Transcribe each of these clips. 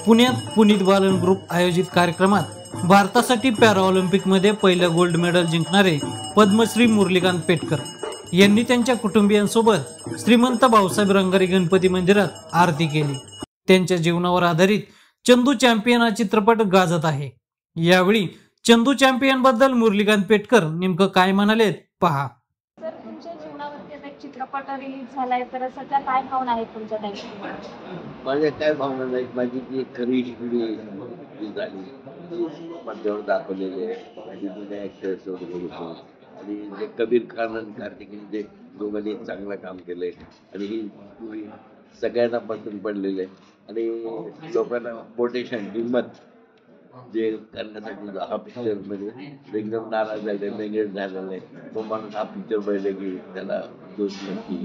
पुण्यात पुनीत बालन ग्रुप आयोजित कार्यक्रमात भारतासाठी पॅराऑलिम्पिकमध्ये पहिलं गोल्ड मेडल जिंकणारे पद्मश्री मुरलीकांत पेटकर यांनी त्यांच्या कुटुंबियांसोबत श्रीमंत भाऊसाहेब रंगारी गणपती मंदिरात आरती केली। त्यांच्या जीवनावर आधारित चंदू चॅम्पियन हा चित्रपट गाजत आहे। यावेळी चंदू चॅम्पियन बद्दल मुरलीकांत पेटकर नेमकं काय म्हणाले पहा। सर, तुमच्या जीवनावरती एक चित्रपट रिलीज झालाय, तर सध्या काय भावना आहेत तुमच्या त्याची? माझ्या काय भावना नाही, माझी जी खरी हिस्ट्री झाली पडद्यावर दाखवलेली आहे। माझी जुन्या ॲक्टर्स वगैरे आणि जे कबीर खान आणि कार्तिकीने जे दोघांनी चांगलं काम केलंय आणि ही मूवी सगळ्यांना पसंत पडलेली आहे आणि लोकांना मोटिवेशन हिंमत जे करण्यासाठी हा पिक्चर म्हणजे एकदम नाराज झाले, नेगेट झालेला आहे। तो माणूस हा पिक्चर पाहिजे की त्याला दोष नक्की।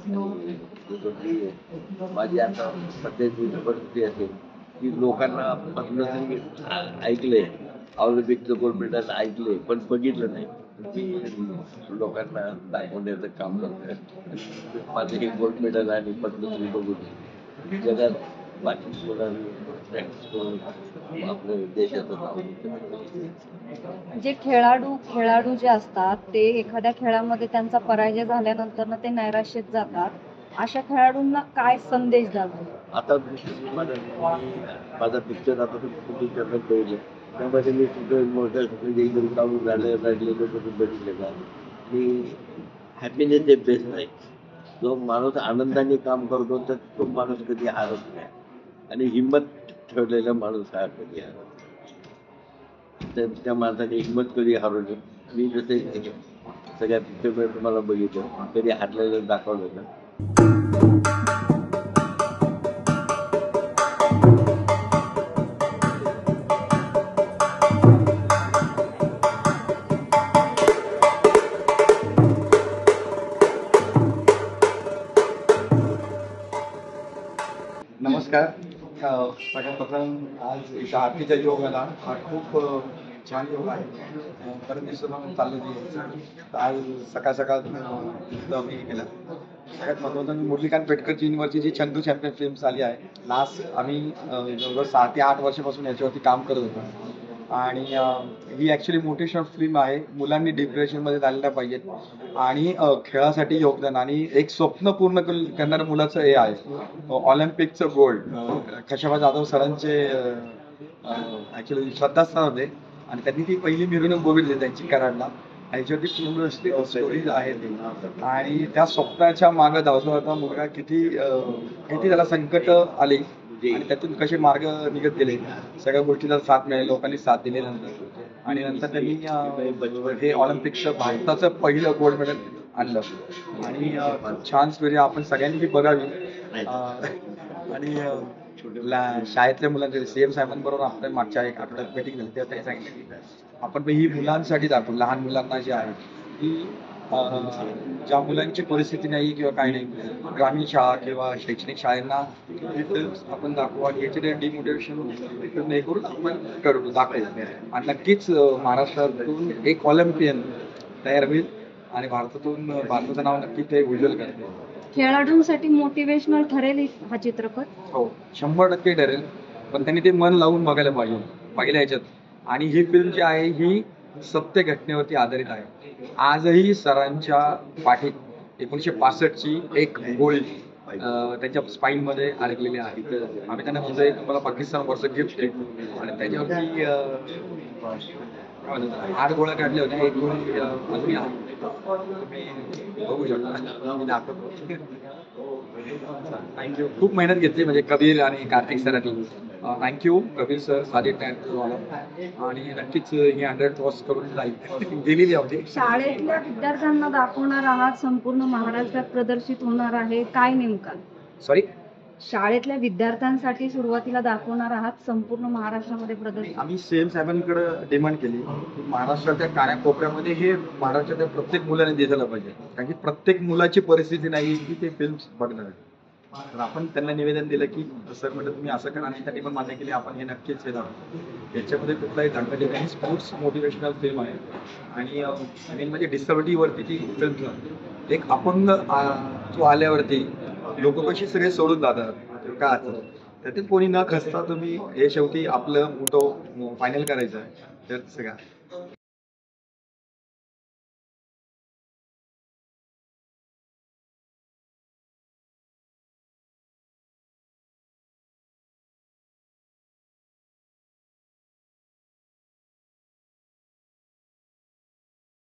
माझी आता सध्याची परिस्थिती असेल की लोकांना पद्मश्री ऐकले, ऑलिम्पिकचं गोल्ड मेडल ऐकले पण बघितलं नाही। मी लोकांना दाखवण्याचं काम करतोय। माझं हे गोल्ड मेडल आणि पद्मश्री बघून जगात बाकी प्रॅक्टिस करून आपल्या देशाचं नाव। जे खेळाडू जे असतात ते एखाद्या खेळामध्ये त्यांचा पराजय झाल्यानंतर ते नैराश्यात जातात, अशा खेळाडूंना काय संदेश द्यावा? आता माझा पिक्चर आता तुम्ही बघितलं त्यामध्ये मी कुठे मोठ्या एकदम काढून रडलेलं बघितले का मी हॅपीनेस हे बेस्ट आहे। जो माणूस आनंदाने काम करतो तर तो माणूस कधी हारत नाही आणि हिंमत ठेवलेला माणूस हा कधी हारत तर त्या माणसाने हिंमत कधी हरवली। मी जसे सगळ्या पिक्चरमध्ये तुम्हाला बघितलं कधी हारलेलं दाखवलं ना। नमस्कार। सगळ्यात प्रथम आज इथं आरतीचा योग आला, हा खूप छान योग आहे। परत दिवसाला चाललं ते आज सकाळ सकाळ मी केलं। सगळ्यात महत्त्वाचं मुरलीकांत पेटकरजींवरची जी चंदू चॅम्पियन फिल्म आली आहे, लास्ट आम्ही जवळजवळ 7 ते 8 वर्षापासून याच्यावरती काम करत होतो आणि ही ॲक्च्युली मोटिवेशनल फिल्म आहे। मुलांनी डिप्रेशनमध्ये झालेल्या पाहिजेत आणि खेळासाठी योगदान आणि एक स्वप्न पूर्ण करणाऱ्या मुलाचं हे आहे ऑलिम्पिकचं गोल्ड। खशाबा जाधव सरांचे ॲक्च्युली श्रद्धास्थान होते आणि त्यांनी ती पहिली मिरवणूक बघितली त्यांची कराडला। ह्याच्यावरती पूर्ण स्टोरीज आहेत आणि त्या स्वप्नाच्या मागं धावता मुलगा किती त्याला संकट आली आणि त्यातून कसे मार्ग निघत गेले, सगळ्या गोष्टीला साथ मिळाली, लोकांनी साथ दिली नंतर आणि नंतर त्यांनी हे ऑलिम्पिकचं भारताचं पहिलं गोल्ड मेडल आणलं आणि छान स्टोरी आपण सगळ्यांनी ती बघावी। आणि शाळेतल्या मुलांचे CM साहेबांबरोबर आपण मागच्या एक आठवड्यात मीटिंग झाली तेव्हा त्यांनी सांगितलं की आपण ही मुलांसाठी दाखवू, लहान मुलांना जे आहे की ज्या मुलांची परिस्थिती नाही किंवा काही नाही, ग्रामीण शाळा किंवा शैक्षणिक शाळांना आपण दाखवू आणि याचे डिमोटिवेशन हे करून आपण करू दाखवू आणि नक्कीच महाराष्ट्रातून एक ऑलिम्पियन तयार होईल आणि भारताचं नाव नक्की ते उज्ज्वल करते। खेळाडूंसाठी मोटिवेशनल ठरेल हा चित्रपट? हो, 100% ठरेल, पण त्यांनी ते मन लावून बघायला पाहिजे पहिल्या ह्याच्यात। आणि ही फिल्म जी आहे ही सत्य घटनेवरती आधारित आहे। आजही सरांच्या पाठीत 1965ची एक गोळी त्यांच्या स्पाईनमध्ये अडकलेली आहे। आम्ही त्यांना म्हणजे एक मला पाकिस्तानवरचं गिफ्ट आहे आणि त्याच्यावरती 8 गोळ्या काढल्या होत्या, एक गोळी अजूनही आहे, बघू शकता। थँक्यू, खूप मेहनत घेतली म्हणजे कबीर आणि कार्तिक सरांनी। थँक्यू कबीर सर, साजिद आणि नक्कीच ही 100 क्रॉस करून जाईल दिलेली होती। शाळेतल्या विद्यार्थ्यांना दाखवणार आहात, संपूर्ण महाराष्ट्रात प्रदर्शित होणार आहे, काय नेमका? सॉरी, शाळेतल्या विद्यार्थ्यांसाठी सुरुवातीला दाखवणार आहात, संपूर्ण महाराष्ट्रामध्ये प्रदर्शित? आम्ही CM साहेबांकडे डिमांड केली की महाराष्ट्राच्या कानाकोपऱ्यामध्ये हे महाराष्ट्राच्या प्रत्येक मुलाने दिसायला पाहिजे, कारण की प्रत्येक मुलाची परिस्थिती नाही की ते फिल्म बघणार आहे। तर आपण त्यांना निवेदन दिलं की सर म्हटलं तुम्ही असं करा आणि त्यांनी पण मान्य केली, आपण हे नक्कीच येणार। याच्यामध्ये कुठलाही चांगल्या ठिकाणी स्पोर्ट्स मोटिवेशनल फिल्म आहे आणि मेन म्हणजे डिसॅबिलिटीवरती ती फिल्म एक अपंग जो आल्यावरती लोक कशी सगळे सोडून जातात का तर ते कोणी न खचता तुम्ही हे शेवटी आपलं मोठं फायनल करायचं आहे तर तसं का